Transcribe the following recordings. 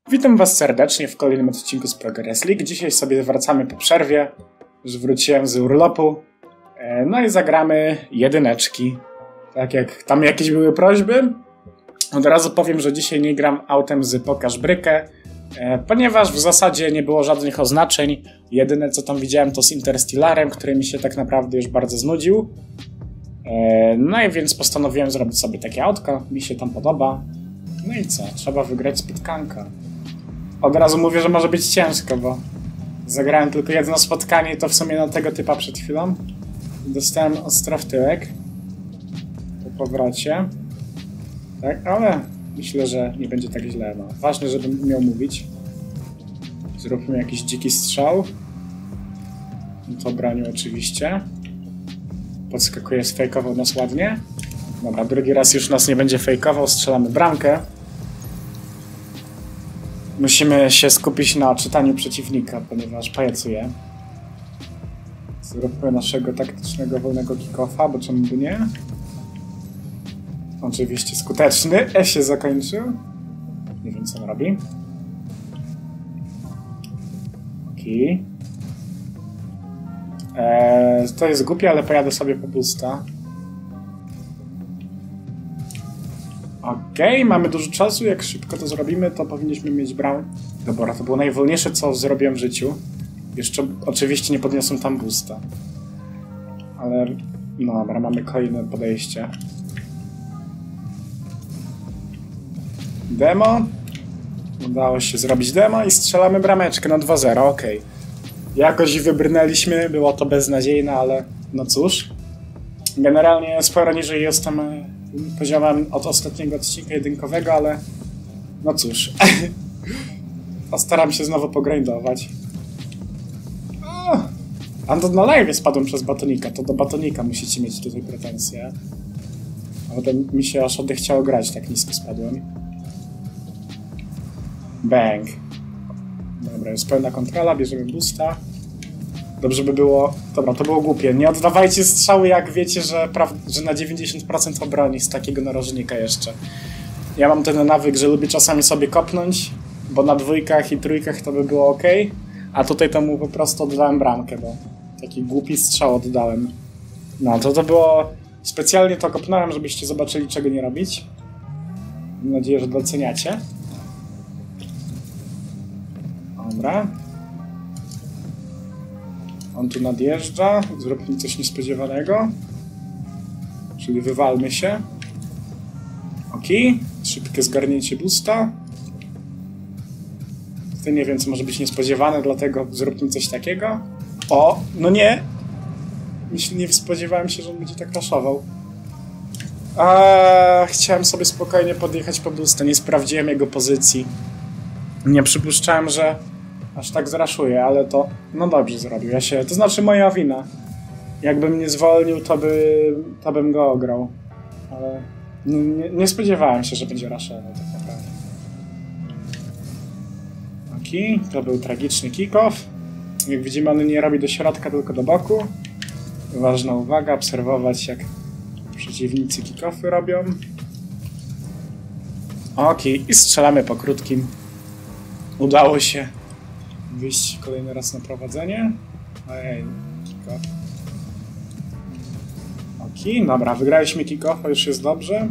Witam Was serdecznie w kolejnym odcinku z Progress League. Dzisiaj sobie wracamy po przerwie. Już wróciłem z urlopu. No i zagramy jedyneczki. Tak jak tam jakieś były prośby. Od razu powiem, że dzisiaj nie gram autem z Pokaż Brykę, ponieważ w zasadzie nie było żadnych oznaczeń. Jedyne co tam widziałem to z Interstellarem, który mi się tak naprawdę już bardzo znudził. No i więc postanowiłem zrobić sobie takie autko. Mi się tam podoba. No i co? Trzeba wygrać spotkanka. Od razu mówię, że może być ciężko, bo zagrałem tylko jedno spotkanie i to w sumie na tego typa przed chwilą. Dostałem ostro w tyłek po powrocie. Tak, ale myślę, że nie będzie tak źle. No. Ważne, żebym umiał mówić. Zróbmy jakiś dziki strzał. To bronił oczywiście. Podskakuje, sfejkował nas ładnie. Dobra, drugi raz już nas nie będzie fejkował, strzelamy bramkę. Musimy się skupić na czytaniu przeciwnika, ponieważ pajacuje. Zróbmy naszego taktycznego wolnego kick-offa, bo czemu by nie? Oczywiście skuteczny. Się zakończył. Nie wiem co on robi. Okej. To jest głupie, ale pojadę sobie po boosta. Okej, mamy dużo czasu. Jak szybko to zrobimy, to powinniśmy mieć bram. Dobra, to było najwolniejsze, co zrobiłem w życiu. Jeszcze oczywiście nie podniosłem tam boosta. Ale no dobra, mamy kolejne podejście. Demo. Udało się zrobić demo i strzelamy brameczkę na 2-0, okej. Jakoś wybrnęliśmy, było to beznadziejne, ale no cóż. Generalnie sporo niżej jestem poziomem od ostatniego odcinka jedynkowego, ale no cóż. Postaram się znowu pogrindować. A to na live spadłem przez batonika, to do batonika musicie mieć tutaj pretensje. A potem mi się aż odechciało grać, tak nisko spadłem. Bang. Dobra, jest pełna kontrola, bierzemy boosta. Dobrze by było... Dobra, to było głupie. Nie oddawajcie strzały, jak wiecie, że na 90% obroni z takiego narożnika jeszcze. Ja mam ten nawyk, że lubię czasami sobie kopnąć, bo na dwójkach i trójkach to by było ok, a tutaj to mu po prostu oddałem bramkę, bo taki głupi strzał oddałem. No, to było... Specjalnie to kopnąłem, żebyście zobaczyli, czego nie robić. Mam nadzieję, że doceniacie. Dobra. On tu nadjeżdża. Zróbmy coś niespodziewanego. Czyli wywalmy się. Okej. Szybkie zgarnięcie boosta. Tutaj nie wiem, co może być niespodziewane, dlatego zróbmy coś takiego. O! No nie! Nie spodziewałem się, że on będzie tak raszował. Chciałem sobie spokojnie podjechać po boosta. Nie sprawdziłem jego pozycji. Nie przypuszczałem, że aż tak zraszuje, ale to... No dobrze zrobił. To znaczy moja wina. Jakbym nie zwolnił, to bym go ograł. Ale... Nie spodziewałem się, że będzie raszował tak naprawdę. Okej, to był tragiczny kick-off. Jak widzimy, on nie robi do środka, tylko do boku. Ważna uwaga, obserwować jak przeciwnicy kick-offy robią. Okej, i strzelamy po krótkim. Udało się wyjść kolejny raz na prowadzenie. Ojej, kick-off. Okej, dobra, wygraliśmy kick-offa, już jest dobrze.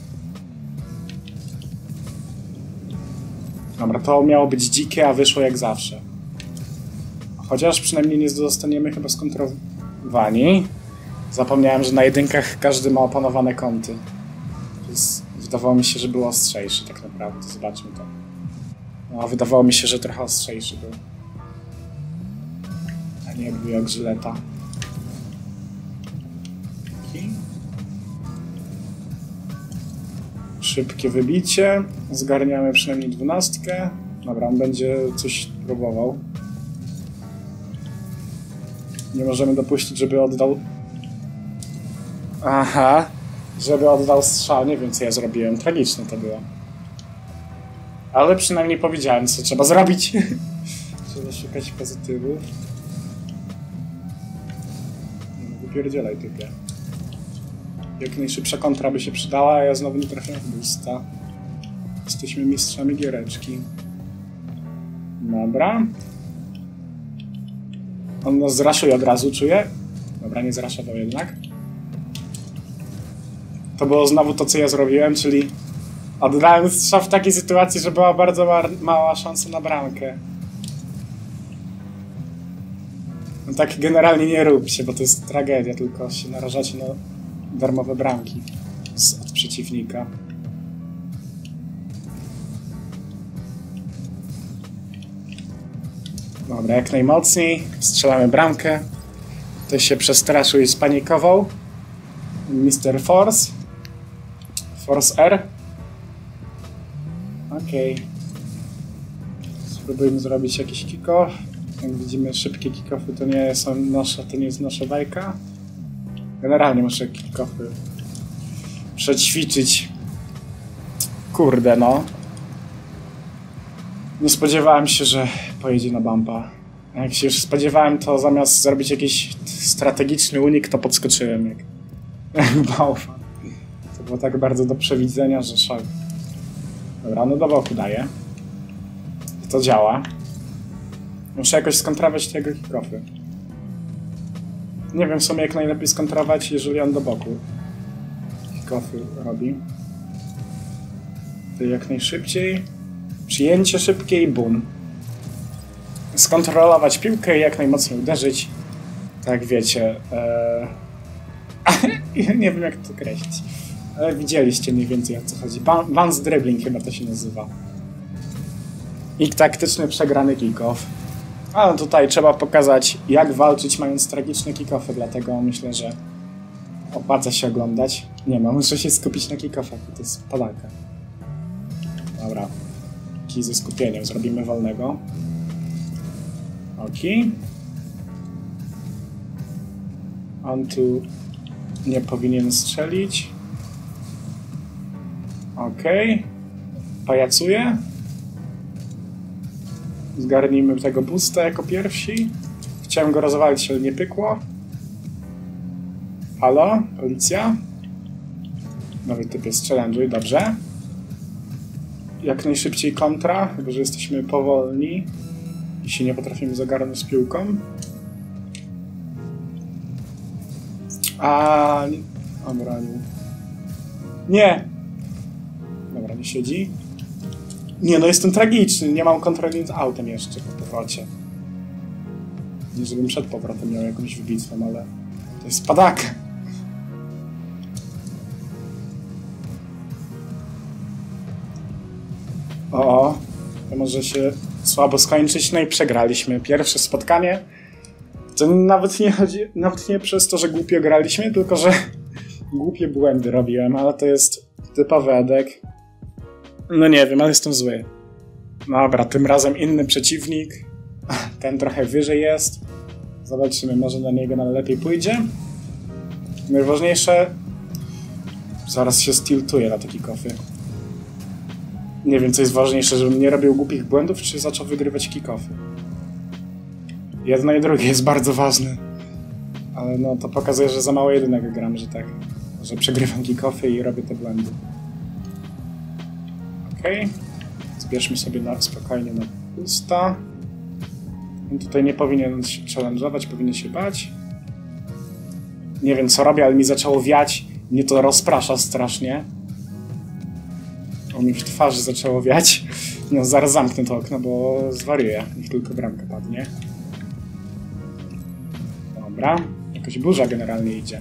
Dobra, to miało być dzikie, a wyszło jak zawsze. Chociaż przynajmniej nie zostaniemy chyba skontrowani. Zapomniałem, że na jedynkach każdy ma opanowane kąty. Wydawało mi się, że był ostrzejszy tak naprawdę. Zobaczmy to. No, wydawało mi się, że trochę ostrzejszy był. A nie jakby jak żyleta. Szybkie wybicie. Zgarniamy przynajmniej 12. Dobra, on będzie coś próbował. Nie możemy dopuścić, żeby oddał... Aha. Żeby oddał strzał. Nie wiem, co ja zrobiłem. Tragiczne to było. Ale przynajmniej powiedziałem, co trzeba zrobić. Trzeba szukać pozytywów. Nie wypierdzielaj typie. Jak najszybsza kontra by się przydała, a ja znowu nie trafiam w boosta. Jesteśmy mistrzami giereczki. Dobra. On nas zraszuje od razu, czuję. Dobra, nie zraszował jednak. To było znowu to, co ja zrobiłem, czyli oddałem strzał w takiej sytuacji, że była bardzo mała szansa na bramkę. No tak generalnie nie róbcie, bo to jest tragedia, tylko się narażacie na darmowe bramki od przeciwnika. Dobra, jak najmocniej strzelamy bramkę. Ktoś się przestraszył i spanikował. Mr. Force. Force R. Okej. Spróbujmy zrobić jakiś kick-off. Jak widzimy, szybkie kick-offy to nie są nasze, to nie jest nasza bajka. Generalnie muszę kick-offy przećwiczyć. Kurde, no. Nie spodziewałem się, że pojedzie na bumpa. Jak się już spodziewałem, to zamiast zrobić jakiś strategiczny unik, to podskoczyłem jak bałwan. To było tak bardzo do przewidzenia, że szok. Dobra, no do boku daję. I to działa. Muszę jakoś skontrować tego kick-offy. Nie wiem w sumie jak najlepiej skontrować, jeżeli on do boku kick-offy robi. To jak najszybciej. Przyjęcie szybkie i boom. Skontrolować piłkę i jak najmocniej uderzyć. Tak wiecie. Nie wiem jak to określić. Ale widzieliście mniej więcej o co chodzi. Bounce dribbling chyba to się nazywa. I taktyczny przegrany kick-off. Ale tutaj trzeba pokazać jak walczyć mając tragiczne kick-offy, dlatego myślę, że opłaca się oglądać. Nie no, muszę się skupić na kick-offach, to jest podaka. Dobra. Kij ze skupieniem, zrobimy wolnego. Okej. On tu nie powinien strzelić. Okej. Pajacuje. Zgarnijmy tego boosta jako pierwsi. Chciałem go rozwalić, ale nie pykło. Halo? Policja? Nowy typ jest challenge'uj, dobrze. Jak najszybciej kontra, chyba że jesteśmy powolni i się nie potrafimy zagarnąć z piłką. A nie. Obronił. Nie! Dobra, nie siedzi. Nie, no jestem tragiczny, nie mam kontroli nad autem jeszcze po powrocie. Nie, żebym przed powrotem miał jakąś wybitwę, ale to jest padaka. O, to może się słabo skończyć. No i przegraliśmy pierwsze spotkanie. To nawet nie przez to, że głupio graliśmy, tylko że głupie błędy robiłem, ale to jest typowy Edek. No nie wiem, ale jestem zły. Dobra, tym razem inny przeciwnik. Ten trochę wyżej jest. Zobaczymy, może na niego nam lepiej pójdzie. Najważniejsze... Zaraz się stiltuję na te kick-offy. Nie wiem, co jest ważniejsze, żebym nie robił głupich błędów, czy zaczął wygrywać kick-offy. Jedno i drugie jest bardzo ważne. Ale no, to pokazuje, że za mało jedynek gram, że tak. Że przegrywam kick-offy i robię te błędy. Okej. Zbierzmy sobie spokojnie na usta. On tutaj nie powinien się challenge'ować, powinien się bać. Nie wiem, co robię, ale mi zaczęło wiać. Mnie to rozprasza strasznie. O, mi w twarzy zaczęło wiać. No, zaraz zamknę to okno, bo zwariuję. Niech tylko bramka padnie. Dobra. Jakaś burza generalnie idzie.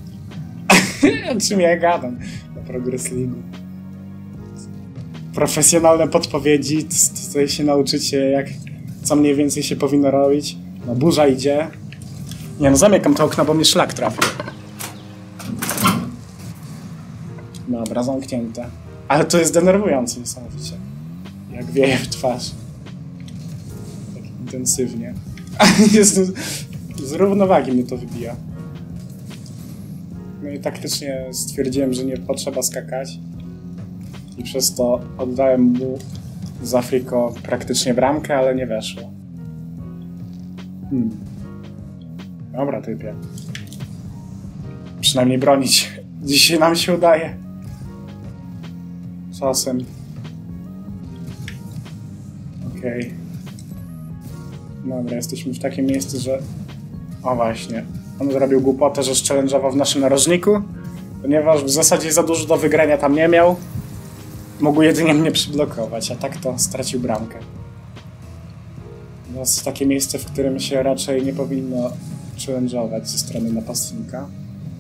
O czym ja gadam na Progress League. Profesjonalne podpowiedzi. Tutaj się nauczycie, co mniej więcej się powinno robić. No, burza idzie. Nie no, zamykam to okno, bo mnie szlak trafił. Dobra, zamknięte. Ale to jest denerwujące niesamowicie. Jak wieje w twarz. Tak intensywnie. Z równowagi mnie to wybija. No i taktycznie stwierdziłem, że nie potrzeba skakać. I przez to oddałem mu z Afriko praktycznie bramkę, ale nie weszło. Dobra, typie. Przynajmniej bronić. Dzisiaj nam się udaje. Czasem. Okej. Dobra, jesteśmy w takim miejscu, że... O właśnie. On zrobił głupotę, że challenge'ował w naszym narożniku, ponieważ w zasadzie za dużo do wygrania tam nie miał. Mógł jedynie mnie przyblokować, a tak to stracił bramkę. To jest takie miejsce, w którym się raczej nie powinno challenge'ować ze strony napastnika.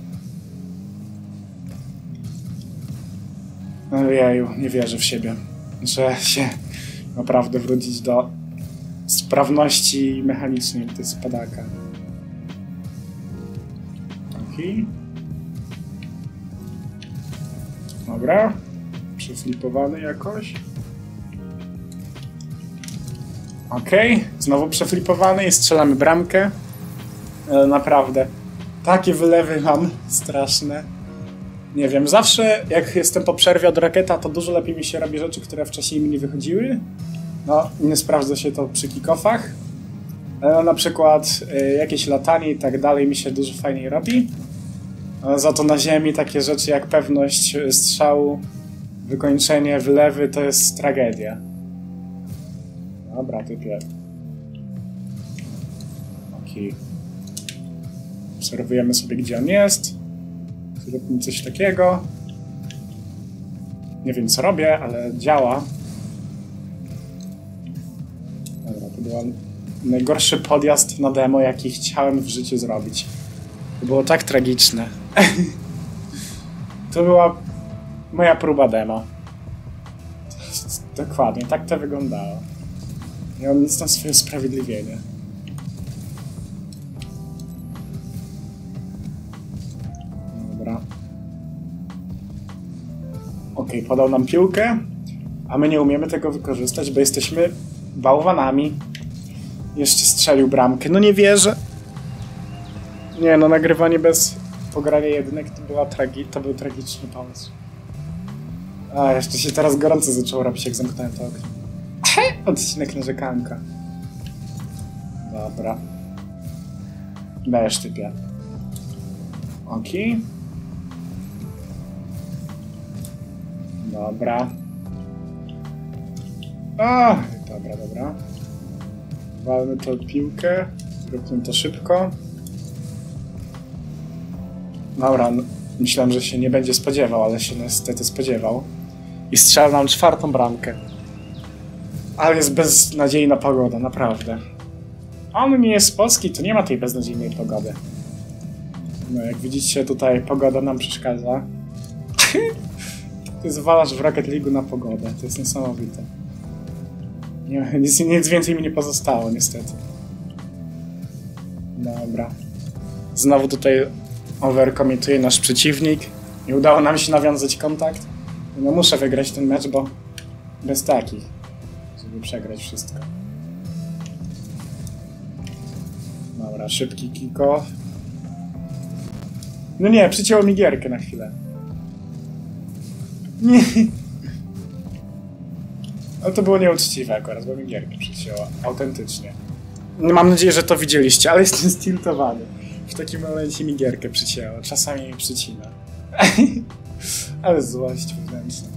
Ojeju, nie wierzę w siebie, że się naprawdę wrócić do sprawności mechanicznej tej spadaka. Okej. Dobra. Przeflipowany jakoś. Okej. Znowu przeflipowany i strzelamy bramkę. Naprawdę. Takie wylewy mam straszne. Nie wiem, zawsze jak jestem po przerwie od Rocketa, to dużo lepiej mi się robi rzeczy, które wcześniej mi nie wychodziły. No, nie sprawdza się to przy kick-offach. Na przykład jakieś latanie i tak dalej mi się dużo fajniej robi. Za to na ziemi takie rzeczy jak pewność strzału, wykończenie, wylewy to jest tragedia. Dobra, typie. Okej. Obserwujemy sobie, gdzie on jest. Zróbmy coś takiego. Nie wiem, co robię, ale działa. Dobra, to był najgorszy podjazd na demo, jaki chciałem w życiu zrobić. To było tak tragiczne. To była moja próba demo. Dokładnie, tak to wyglądało. Nie mam nic na swoje usprawiedliwienie. Dobra. Okej, podał nam piłkę, a my nie umiemy tego wykorzystać, bo jesteśmy bałwanami. Jeszcze strzelił bramkę. No nie wierzę. Nie, no nagrywanie bez pogrania jedynek to był tragiczny pomysł. A, jeszcze się teraz gorąco zaczęło robić, jak zamknąłem to okno. Odcinek narzekanka. Dobra. Dajesz typie. Okej. Dobra. A, dobra. Walmy tą piłkę. Zróbmy to szybko. Dobra, myślałem, że się nie będzie spodziewał, ale się niestety spodziewał. I strzela nam 4. bramkę. Ale jest beznadziejna pogoda, naprawdę. A on nie jest z Polski, to nie ma tej beznadziejnej pogody. No, jak widzicie, tutaj pogoda nam przeszkadza. Ty zwalasz w Rocket League na pogodę, to jest niesamowite. Nic więcej mi nie pozostało, niestety. Dobra. Znowu tutaj overcommituje nasz przeciwnik. Nie udało nam się nawiązać kontakt. No muszę wygrać ten mecz, bo bez takich, żeby przegrać wszystko. Dobra, szybki kick-off. No nie, przycięło mi gierkę na chwilę. Nie. No to było nieuczciwe akurat, bo mi gierkę przycięło. Autentycznie. Mam nadzieję, że to widzieliście, ale jestem stiltowany. W takim momencie mi gierkę przycięło. Czasami mi przycina. Ale złość wewnętrzna.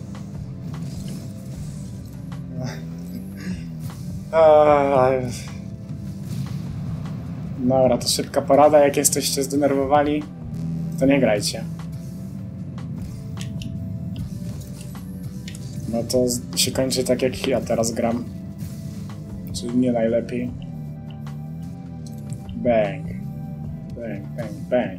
Dobra, to szybka porada. Jak jesteście zdenerwowani, to nie grajcie. No to się kończy tak, jak ja teraz gram. Czyli nie najlepiej. Bang. Bang.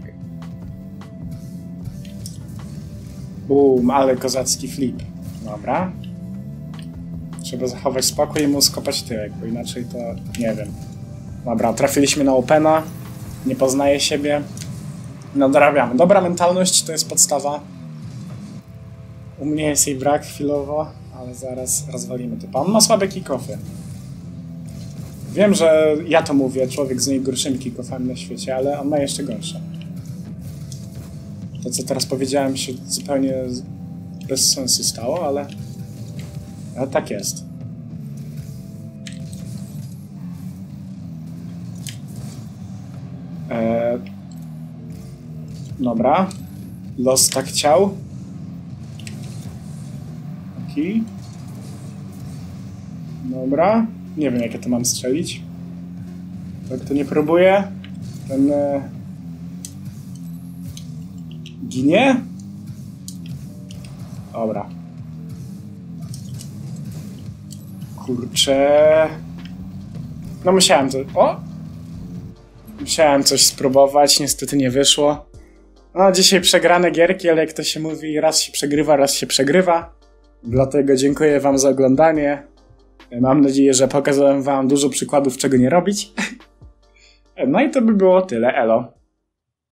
Boom, ale kozacki flip. Dobra. Trzeba zachować spokój i mu skopać tyłek, bo inaczej to nie wiem. Dobra, trafiliśmy na Opena. Nie poznaje siebie. Nadrabiamy. Dobra mentalność to jest podstawa. U mnie jest jej brak chwilowo, ale zaraz rozwalimy typa. On ma słabe kick-offy. Wiem, że ja to mówię, człowiek z najgorszymi kick-offami na świecie, ale on ma jeszcze gorsze. To, co teraz powiedziałem, się zupełnie bez sensu stało, ale tak jest. Dobra. Los tak chciał. Okej. Dobra. Nie wiem, jakie to mam strzelić. Tak to nie próbuje. Ten... ginie? Dobra. Kurczę... No musiałem to... O! Musiałem coś spróbować, niestety nie wyszło. No dzisiaj przegrane gierki, ale jak to się mówi, raz się przegrywa, raz się przegrywa. Dlatego dziękuję wam za oglądanie. Mam nadzieję, że pokazałem wam dużo przykładów, czego nie robić. No i to by było tyle, elo.